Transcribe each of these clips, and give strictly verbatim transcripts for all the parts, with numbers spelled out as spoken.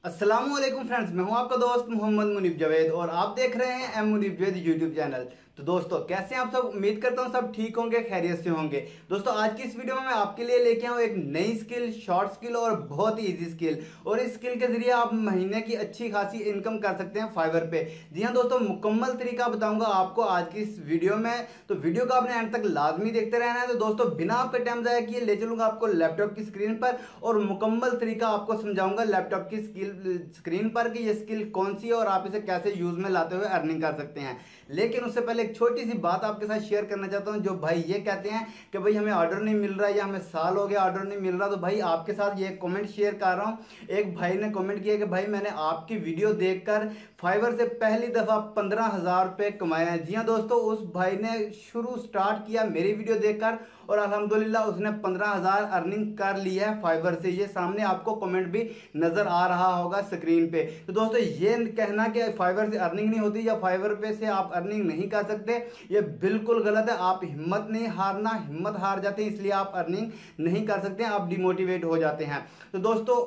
अस्सलामुअलैकुम फ्रेंड्स, मैं हूं आपका दोस्त मोहम्मद मुनीब जावेद और आप देख रहे हैं M Muneeb Javed YouTube channel. तो दोस्तों, कैसे हैं आप सब? उम्मीद करता हूं सब ठीक होंगे, खैरियत से होंगे। दोस्तों, आज की इस वीडियो में मैं आपके लिए लेके आऊं एक नई स्किल, शॉर्ट स्किल और बहुत ही इजी स्किल। और इस स्किल के जरिए आप महीने की अच्छी खासी इनकम कर सकते हैं फाइवर पे। जी हाँ दोस्तों, मुकम्मल तरीका बताऊंगा आपको आज की इस वीडियो में। तो वीडियो को आपने एंड तक लाजमी देखते रहना है। तो दोस्तों, बिना आपका टाइम जाया किए ले चलूंगा आपको लैपटॉप की स्क्रीन पर और मुकम्मल तरीका आपको समझाऊंगा लैपटॉप की स्किल स्क्रीन पर कि ये स्किल कौन सी है और आप इसे कैसे यूज में लाते हुए अर्निंग कर सकते हैं। लेकिन उससे पहले एक छोटी सी बात आपके साथ शेयर करना चाहता हूं। जो भाई ये कहते हैं कि भाई हमें ऑर्डर नहीं मिल रहा है या हमें साल हो गया ऑर्डर नहीं मिल रहा, तो भाई आपके साथ ये कमेंट शेयर कर रहा हूं। एक भाई ने कमेंट किया कि भाई मैंने आपकी वीडियो देखकर फाइवर से पहली दफा पंद्रह हजार रुपए कमाए हैं। जी हाँ दोस्तों, उस भाई ने शुरू स्टार्ट किया मेरी वीडियो देखकर और अल्हम्दुलिल्लाह उसने पंद्रह हजार अर्निंग कर ली है फाइवर से। ये सामने आपको कमेंट भी नजर आ रहा होगा स्क्रीन पे। तो दोस्तों, ये कहना कि फाइवर से अर्निंग नहीं होती या फाइवर पे से आप अर्निंग नहीं कर सकते, ये बिल्कुल गलत है। आप हिम्मत नहीं हारना, हिम्मत हार जाते हैं इसलिए आप अर्निंग नहीं कर सकते, आप डिमोटिवेट हो जाते हैं। तो दोस्तों,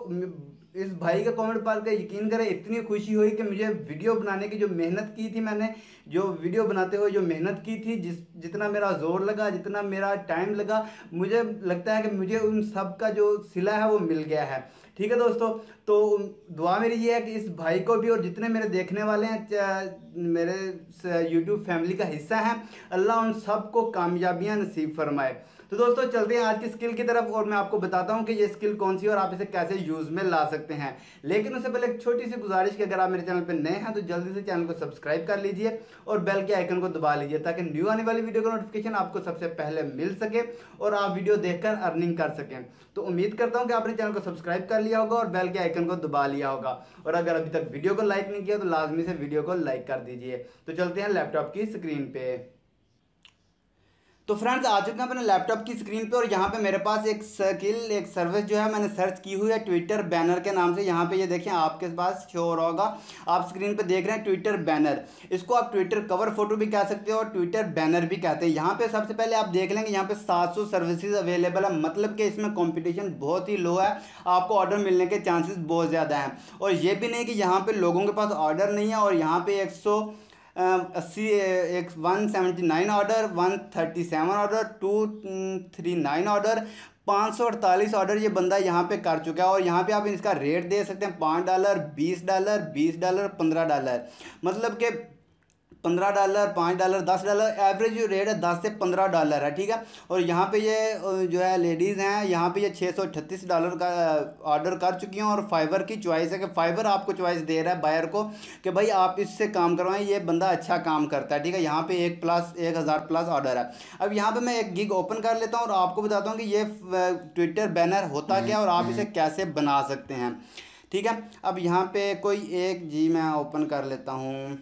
इस भाई के कमेंट पर के यकीन करें, इतनी खुशी हुई कि मुझे वीडियो बनाने की जो मेहनत की थी, मैंने जो वीडियो बनाते हुए जो मेहनत की थी, जिस जितना मेरा जोर लगा, जितना मेरा टाइम लगा, मुझे लगता है कि मुझे उन सब का जो सिला है वो मिल गया है। ठीक है दोस्तों, तो दुआ मेरी ये है कि इस भाई को भी और जितने मेरे देखने वाले हैं, मेरे यूट्यूब फैमिली का हिस्सा हैं, अल्लाह उन सबको कामयाबियां नसीब फरमाए। तो दोस्तों, चलते हैं आज की स्किल की तरफ और मैं आपको बताता हूं कि ये स्किल कौन सी है और आप इसे कैसे यूज में ला सकते हैं। लेकिन उससे पहले एक छोटी सी गुजारिश कि अगर आप मेरे चैनल पर नए हैं तो जल्दी से चैनल को सब्सक्राइब कर लीजिए और बेल के आइकन को दबा लीजिए ताकि न्यू आने वाली वीडियो का नोटिफिकेशन आपको सबसे पहले मिल सके और आप वीडियो देखकर अर्निंग कर सकें। तो उम्मीद करता हूं कि आपने चैनल को सब्सक्राइब कर लिया होगा और बेल के आइकन को दबा लिया होगा। और अगर अभी तक वीडियो को लाइक नहीं किया तो लाजमी से वीडियो को लाइक कर दीजिए। तो चलते हैं लैपटॉप की स्क्रीन पे। तो फ्रेंड्स, आ चुके हैं अपने लैपटॉप की स्क्रीन पे और यहाँ पे मेरे पास एक स्किल, एक सर्विस जो है मैंने सर्च की हुई है ट्विटर बैनर के नाम से। यहाँ पे ये देखें, आपके पास शो हो रहा होगा, आप स्क्रीन पे देख रहे हैं ट्विटर बैनर। इसको आप ट्विटर कवर फोटो भी कह सकते हो और ट्विटर बैनर भी कहते हैं। यहाँ पे सबसे पहले आप देख लेंगे यहाँ पे सात सौ सर्विसेज अवेलेबल है, मतलब कि इसमें कॉम्पिटिशन बहुत ही लो है, आपको ऑर्डर मिलने के चांसेस बहुत ज़्यादा हैं। और ये भी नहीं कि यहाँ पर लोगों के पास ऑर्डर नहीं है और यहाँ पर एक सौ अस्सी एक one seventy nine order, one thirty seven order, two three nine order, पाँच सौ अड़तालीस ऑर्डर ये बंदा यहाँ पे कर चुका है। और यहाँ पे आप इसका रेट दे सकते हैं, पाँच डॉलर, बीस डॉलर, बीस डॉलर, पंद्रह डॉलर, मतलब कि पंद्रह डॉलर, पाँच डॉलर, दस डॉलर, एवरेज जो रेट है दस से पंद्रह डॉलर है। ठीक है, और यहाँ पे ये जो है लेडीज़ हैं, यहाँ पे ये छः सौ अठतीस डॉलर का ऑर्डर कर चुकी हैं। और फाइवर की चॉइस है कि फाइवर आपको चॉइस दे रहा है बायर को कि भाई आप इससे काम करवाएं, ये बंदा अच्छा काम करता है। ठीक है, यहाँ पे एक प्लस एक हज़ार प्लस ऑर्डर है। अब यहाँ पर मैं एक गिग ओपन कर लेता हूँ और आपको बताता हूँ कि ये ट्विटर बैनर होता क्या और आप इसे कैसे बना सकते हैं। ठीक है, अब यहाँ पर कोई एक जी मैं ओपन कर लेता हूँ।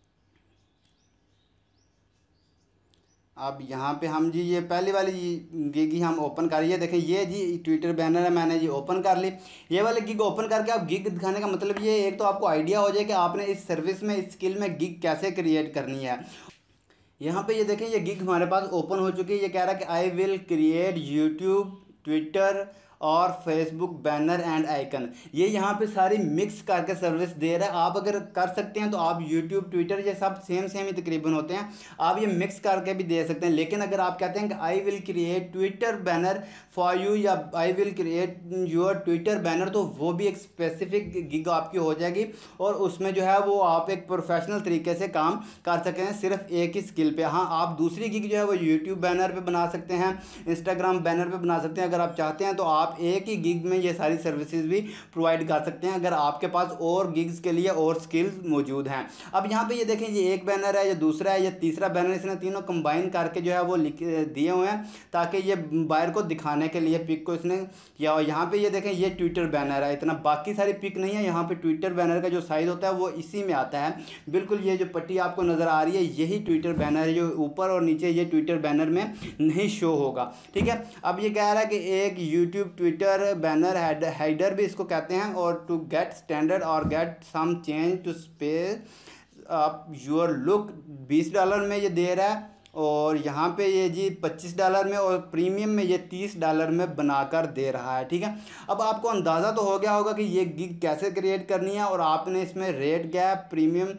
अब यहाँ पे हम जी ये पहली वाली गिग ही हम ओपन कर, ये देखें ये जी ट्विटर बैनर है, मैंने जी ओपन कर ली। ये वाली गिग ओपन करके आप गिग दिखाने का मतलब ये एक तो आपको आइडिया हो जाए कि आपने इस सर्विस में, इस स्किल में गिग कैसे क्रिएट करनी है। यहाँ पे ये देखें ये गिग हमारे पास ओपन हो चुकी है। ये कह रहा है कि I will create YouTube, Twitter और फेसबुक बैनर एंड आइकन। ये यहाँ पे सारी मिक्स करके सर्विस दे रहा है। आप अगर कर सकते हैं तो आप यूट्यूब, ट्विटर ये सब सेम सेम ही तकरीबन होते हैं, आप ये मिक्स करके भी दे सकते हैं। लेकिन अगर आप कहते हैं कि I will create Twitter banner for you या I will create your Twitter banner, तो वो भी एक स्पेसिफिक गिग आपकी हो जाएगी और उसमें जो है वो आप एक प्रोफेशनल तरीके से काम कर सकते हैं सिर्फ एक ही स्किल पे। हाँ, आप दूसरी गिग जो है वो यूट्यूब बैनर पे बना सकते हैं, इंस्टाग्राम बैनर पे बना सकते हैं। अगर आप चाहते हैं तो आप आप एक ही गिग में ये सारी सर्विसेज भी प्रोवाइड कर सकते हैं अगर आपके पास और गिग्स के लिए और स्किल्स मौजूद हैं। अब यहाँ पे ये देखें, ये एक बैनर है, ये दूसरा है, ये तीसरा बैनर, इसने तीनों कंबाइन करके जो है वो लिख दिए हुए हैं ताकि ये बायर को दिखाने के लिए पिक को इसने किया। और यहाँ पे ये देखें, ये ट्विटर बैनर है, इतना बाकी सारी पिक नहीं है। यहाँ पे ट्विटर बैनर का जो साइज होता है वो इसी में आता है। बिल्कुल ये जो पट्टी आपको नज़र आ रही है यही ट्विटर बैनर है, जो ऊपर और नीचे ये ट्विटर बैनर में नहीं शो होगा। ठीक है, अब ये कह रहा है कि एक यूट्यूब ट्विटर बैनर हेडर भी इसको कहते हैं, और टू गेट स्टैंडर्ड और get some change to space up your look, बीस डॉलर में ये दे रहा है। और यहाँ पे ये जी पच्चीस डॉलर में और प्रीमियम में ये तीस डॉलर में बनाकर दे रहा है, ठीक है। अब आपको अंदाज़ा तो हो गया होगा कि ये गिग कैसे क्रिएट करनी है और आपने इसमें रेट गैप प्रीमियम।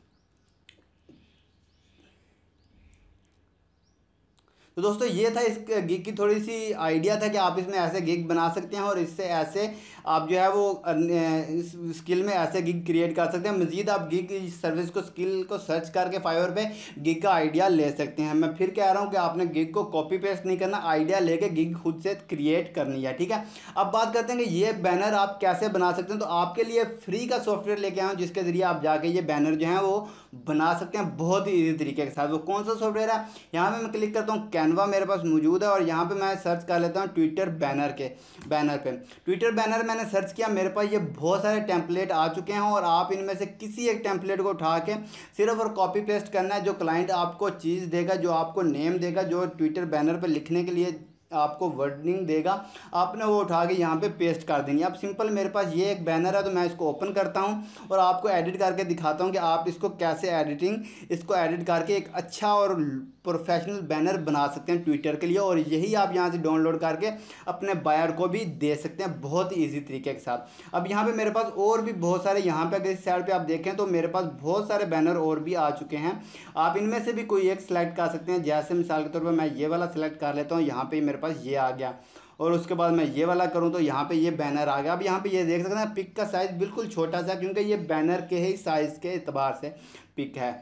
तो दोस्तों ये था इस गिग की थोड़ी सी आइडिया था कि आप इसमें ऐसे गिग बना सकते हैं और इससे ऐसे आप जो है वो इस स्किल में ऐसे गिग क्रिएट कर सकते हैं। मजीद आप गिग सर्विस को स्किल को सर्च करके फाइवर पे गिग का आइडिया ले सकते हैं। मैं फिर कह रहा हूँ कि आपने गिग को कॉपी पेस्ट नहीं करना, आइडिया लेके गिग खुद से क्रिएट करनी है, ठीक है। अब बात करते हैं कि ये बैनर आप कैसे बना सकते हैं। तो आपके लिए फ्री का सॉफ्टवेयर लेके आया हूँ जिसके ज़रिए आप जाके ये बैनर जो है वो बना सकते हैं बहुत ही ईजी तरीके के साथ। वो कौन सा सॉफ्टवेयर है, यहाँ पे मैं क्लिक करता हूँ, कैनवा मेरे पास मौजूद है और यहाँ पे मैं सर्च कर लेता हूँ ट्विटर बैनर के बैनर पे। ट्विटर बैनर मैंने सर्च किया, मेरे पास ये बहुत सारे टेम्पलेट आ चुके हैं और आप इनमें से किसी एक टेम्पलेट को उठा के सिर्फ और कॉपी पेस्ट करना है। जो क्लाइंट आपको चीज़ देगा, जो आपको नेम देगा, जो ट्विटर बैनर पर लिखने के लिए आपको वर्डिंग देगा, आपने वो उठा के यहाँ पे पेस्ट कर देंगे। अब सिंपल मेरे पास ये एक बैनर है तो मैं इसको ओपन करता हूँ और आपको एडिट करके दिखाता हूँ कि आप इसको कैसे एडिटिंग इसको एडिट करके एक अच्छा और प्रोफेशनल बैनर बना सकते हैं ट्विटर के लिए। और यही आप यहाँ से डाउनलोड करके अपने बायर को भी दे सकते हैं बहुत ही ईजी तरीके के साथ। अब यहाँ पे मेरे पास और भी बहुत सारे, यहाँ पे अगर इस साइड पे आप देखें तो मेरे पास बहुत सारे बैनर और भी आ चुके हैं। आप इनमें से भी कोई एक सिलेक्ट कर सकते हैं। जैसे मिसाल के तौर पर मैं ये वाला सिलेक्ट कर लेता हूँ, यहाँ पे मेरे पास ये आ गया और उसके बाद मैं ये वाला करूँ तो यहाँ पे ये बैनर आ गया। अब यहाँ पे ये देख सकते हैं पिक का साइज़ बिल्कुल छोटा सा, क्योंकि ये बैनर के ही साइज़ के एतबार से पिक है।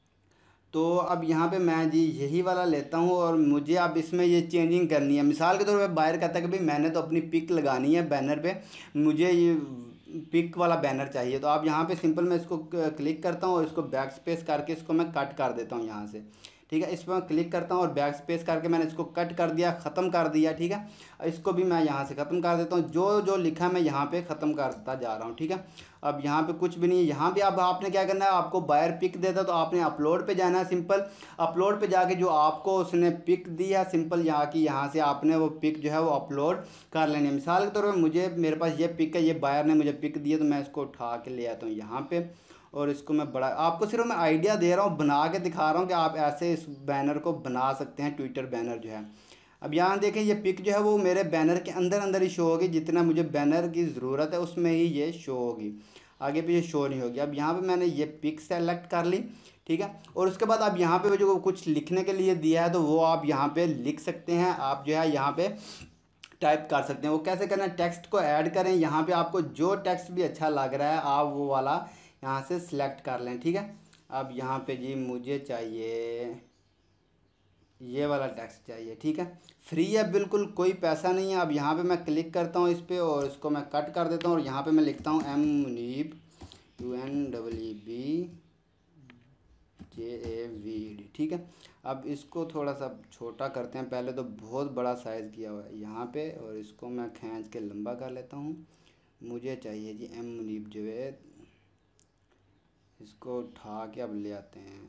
तो अब यहाँ पे मैं जी यही वाला लेता हूँ और मुझे अब इसमें ये चेंजिंग करनी है। मिसाल के तौर पे बायर कहता है कि भाई मैंने तो अपनी पिक लगानी है बैनर पे, मुझे ये पिक वाला बैनर चाहिए। तो आप यहाँ पे सिंपल मैं इसको क्लिक करता हूँ और इसको बैक स्पेस करके इसको मैं कट कर देता हूँ यहाँ से, ठीक है। इस पर क्लिक करता हूँ और बैक स्पेस करके मैंने इसको कट कर दिया, ख़त्म कर दिया, ठीक है। इसको भी मैं यहाँ से ख़त्म कर देता हूँ। जो जो लिखा है मैं यहाँ पे ख़त्म करता जा रहा हूँ, ठीक है। अब यहाँ पे कुछ भी नहीं है। यहाँ पे अब आपने क्या करना है, आपको बायर पिक देता तो आपने अपलोड पे जाना है। सिंपल अपलोड पे जाके जो आपको उसने पिक दी है, सिंपल यहाँ की यहाँ से आपने वो पिक जो है वो अपलोड कर लेनी है। मिसाल के तौर पर मुझे मेरे पास ये पिक है, ये बायर ने मुझे पिक दी है तो मैं इसको उठा के ले आता हूँ यहाँ पर और इसको मैं बड़ा, आपको सिर्फ मैं आइडिया दे रहा हूँ, बना के दिखा रहा हूँ कि आप ऐसे इस बैनर को बना सकते हैं, ट्विटर बैनर जो है। अब यहाँ देखें ये पिक जो है वो मेरे बैनर के अंदर अंदर ही शो होगी, जितना मुझे बैनर की ज़रूरत है उसमें ही ये शो होगी, आगे पीछे शो नहीं होगी। अब यहाँ पे मैंने ये पिक सेलेक्ट कर ली, ठीक है। और उसके बाद अब यहाँ पे जो कुछ लिखने के लिए दिया है तो वो आप यहाँ पे लिख सकते हैं। आप जो है यहाँ पे टाइप कर सकते हैं। वो कैसे करना है, टेक्स्ट को ऐड करें, यहाँ पे आपको जो टेक्स्ट भी अच्छा लग रहा है आप वो वाला यहाँ से सिलेक्ट कर लें, ठीक है। अब यहाँ पे जी मुझे चाहिए ये वाला टेक्स्ट चाहिए, ठीक है। फ्री है बिल्कुल, कोई पैसा नहीं है। अब यहाँ पे मैं क्लिक करता हूँ इस पर और इसको मैं कट कर देता हूँ और यहाँ पे मैं लिखता हूँ M Muneeb, U N W B J A V D, ठीक है। अब इसको थोड़ा सा छोटा करते हैं, पहले तो बहुत बड़ा साइज़ किया हुआ है यहाँ पे, और इसको मैं खींच के लंबा कर लेता हूँ। मुझे चाहिए जी एम मुनीब जवेद, इसको उठा के अब ले आते हैं,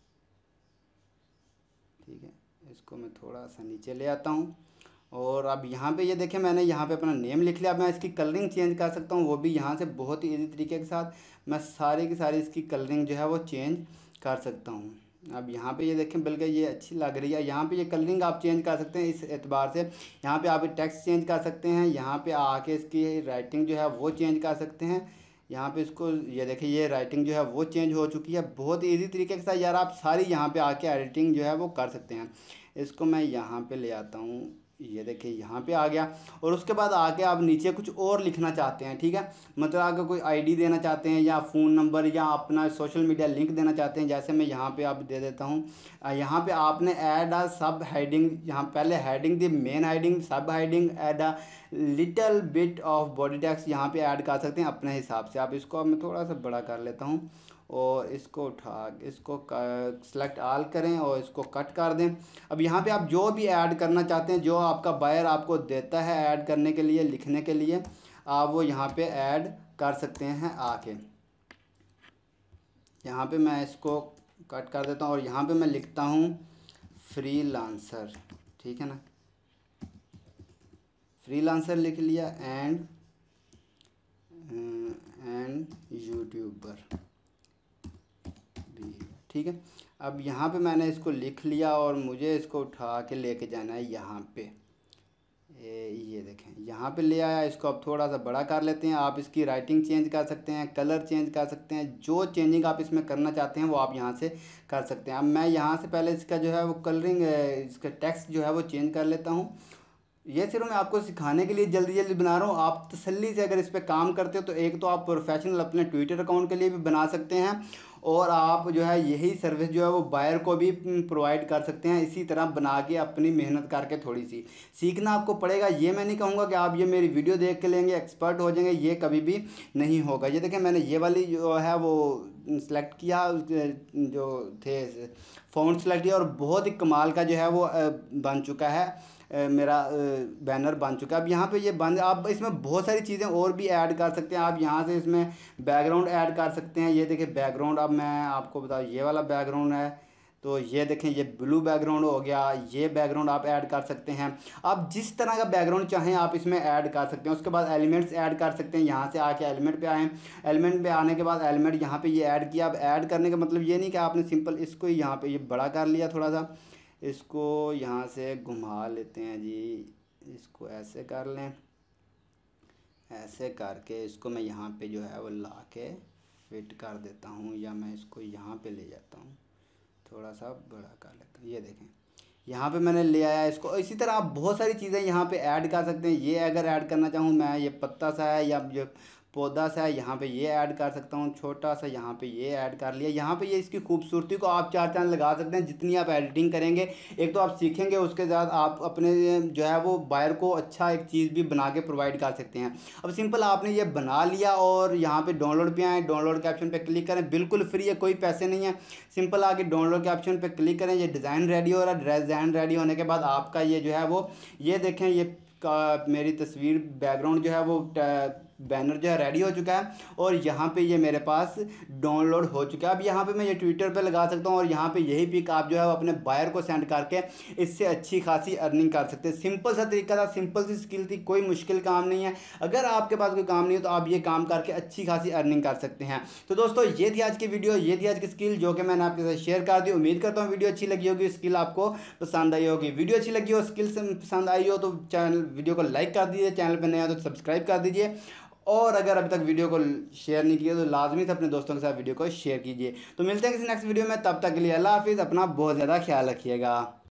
ठीक है। इसको मैं थोड़ा सा नीचे ले आता हूँ और अब यहाँ पे ये देखें मैंने यहाँ पे अपना नेम लिख लिया। अब मैं इसकी कलरिंग चेंज कर सकता हूँ, वो भी यहाँ से बहुत ही ईजी तरीके के साथ मैं सारी की सारी इसकी कलरिंग जो है वो चेंज कर सकता हूँ। अब यहाँ पे ये देखें बल्कि ये अच्छी लग रही है। यहाँ पे ये कलरिंग आप चेंज कर सकते हैं इस एतबार से। यहाँ पे आप टेक्स्ट चेंज कर सकते हैं, यहाँ पे आके इसकी राइटिंग जो है वो चेंज कर सकते हैं। यहाँ पे इसको ये देखिए ये राइटिंग जो है वो चेंज हो चुकी है बहुत इजी तरीके के साथ। यार आप सारी यहाँ पे आके एडिटिंग जो है वो कर सकते हैं। इसको मैं यहाँ पे ले आता हूँ, ये देखिए यहाँ पे आ गया। और उसके बाद आके आप नीचे कुछ और लिखना चाहते हैं, ठीक है। मतलब अगर कोई आईडी देना चाहते हैं या फ़ोन नंबर या अपना सोशल मीडिया लिंक देना चाहते हैं, जैसे मैं यहाँ पे आप दे देता हूँ। यहाँ पे आपने ऐड आ सब हेडिंग, यहाँ पहले हेडिंग दी, main heading, sub heading, add a little bit of body text यहाँ पे ऐड कर सकते हैं अपने हिसाब से। आप इसको अब मैं थोड़ा सा बड़ा कर लेता हूँ और इसको उठा इसको सेलेक्ट आल करें और इसको कट कर दें। अब यहाँ पे आप जो भी ऐड करना चाहते हैं, जो आपका बायर आपको देता है ऐड करने के लिए, लिखने के लिए, आप वो यहाँ पे ऐड कर सकते हैं आके। यहाँ पे मैं इसको कट कर देता हूँ और यहाँ पे मैं लिखता हूँ फ्रीलांसर, ठीक है ना। फ्रीलांसर लिख लिया एंड एंड यूट्यूबर भी, ठीक है। अब यहाँ पे मैंने इसको लिख लिया और मुझे इसको उठा के लेके जाना है यहाँ पे। ये ये देखें यहाँ पे ले आया, इसको अब थोड़ा सा बड़ा कर लेते हैं। आप इसकी राइटिंग चेंज कर सकते हैं, कलर चेंज कर सकते हैं, जो चेंजिंग आप इसमें करना चाहते हैं वो आप यहाँ से कर सकते हैं। अब मैं यहाँ से पहले इसका जो है वो कलरिंग, इसका टेक्स्ट जो है वो चेंज कर लेता हूँ। ये सिर्फ मैं आपको सिखाने के लिए जल्दी जल्दी बना रहा हूँ। आप तसल्ली से अगर इस पर काम करते हो तो एक तो आप प्रोफेशनल अपने ट्विटर अकाउंट के लिए भी बना सकते हैं, और आप जो है यही सर्विस जो है वो बायर को भी प्रोवाइड कर सकते हैं। इसी तरह बना के अपनी मेहनत करके थोड़ी सी सीखना आपको पड़ेगा। ये मैं नहीं कहूँगा कि आप ये मेरी वीडियो देख के लेंगे एक्सपर्ट हो जाएंगे, ये कभी भी नहीं होगा। ये देखें मैंने ये वाली जो है वो सिलेक्ट किया, जो थे फ़ॉन्ट सेलेक्ट किया, और बहुत ही कमाल का जो है वो बन चुका है, मेरा बैनर बन चुका है। अब यहाँ पे ये बंद, आप इसमें बहुत सारी चीज़ें और भी ऐड कर सकते हैं। आप यहाँ से इसमें बैकग्राउंड ऐड कर सकते हैं। ये देखिए बैकग्राउंड, अब मैं आपको बताऊँ ये वाला बैकग्राउंड है, तो ये देखें ये ब्लू बैकग्राउंड हो गया। ये बैकग्राउंड आप ऐड कर सकते हैं। आप जिस तरह का बैकग्राउंड चाहें आप इसमें ऐड कर सकते हैं। उसके बाद एलिमेंट्स ऐड कर सकते हैं। यहाँ से आके एलिमेंट पे आएँ, एलिमेंट पे आने के बाद एलिमेंट यहाँ पे ये ऐड किया। अब ऐड करने का मतलब ये नहीं कि आपने सिंपल इसको ही यहाँ पे ये बड़ा कर लिया थोड़ा सा, इसको यहाँ से घुमा लेते हैं जी, इसको ऐसे कर लें, ऐसे करके इसको मैं यहाँ पे जो है वो ला के फिट कर देता हूँ, या मैं इसको यहाँ पे ले जाता हूँ, थोड़ा सा बड़ा कर लेता हूँ। ये देखें यहाँ पे मैंने ले आया इसको। इसी तरह आप बहुत सारी चीज़ें यहाँ पे ऐड कर सकते हैं। ये अगर ऐड करना चाहूँ मैं, ये पत्ता सा है या जो पौधा सा है, यहाँ पे ये ऐड कर सकता हूँ छोटा सा, यहाँ पे ये ऐड कर लिया। यहाँ पे ये इसकी खूबसूरती को आप चार चांद लगा सकते हैं जितनी आप एडिटिंग करेंगे। एक तो आप सीखेंगे, उसके साथ आप अपने जो है वो बायर को अच्छा एक चीज़ भी बना के प्रोवाइड कर सकते हैं। अब सिंपल आपने ये बना लिया और यहाँ पे डाउनलोड पे आए, डाउनलोड के ऑप्शन पे क्लिक करें, बिल्कुल फ्री है, कोई पैसे नहीं है। सिंपल आके डाउनलोड के ऑप्शन पे क्लिक करें, ये डिज़ाइन रेडी हो रहा है। डिज़ाइन रेडी होने के बाद आपका ये जो है वो, ये देखें ये का मेरी तस्वीर बैकग्राउंड जो है वो बैनर जो है रेडी हो चुका है, और यहाँ पे ये मेरे पास डाउनलोड हो चुका है। अब यहाँ पे मैं ये ट्विटर पे लगा सकता हूँ, और यहाँ पे यही पिक आप जो है वो अपने बायर को सेंड करके इससे अच्छी खासी अर्निंग कर सकते हैं। सिंपल सा तरीका था, सिंपल सी स्किल थी, कोई मुश्किल काम नहीं है। अगर आपके पास कोई काम नहीं हो तो आप ये काम करके अच्छी खासी अर्निंग कर सकते हैं। तो दोस्तों ये थी आज की वीडियो, ये थी आज की स्किल जो कि मैंने आपके साथ शेयर कर दी। उम्मीद करता हूँ वीडियो अच्छी लगी होगी, स्किल आपको पसंद आई होगी। वीडियो अच्छी लगी हो, स्किल पसंद आई हो तो चैनल वीडियो को लाइक कर दीजिए, चैनल पर नया हो तो सब्सक्राइब कर दीजिए, और अगर अभी तक वीडियो को शेयर नहीं किया तो लाजमी से अपने दोस्तों के साथ वीडियो को शेयर कीजिए। तो मिलते हैं किसी नेक्स्ट वीडियो में, तब तक के लिए अल्लाह हाफिज़। अपना बहुत ज़्यादा ख्याल रखिएगा।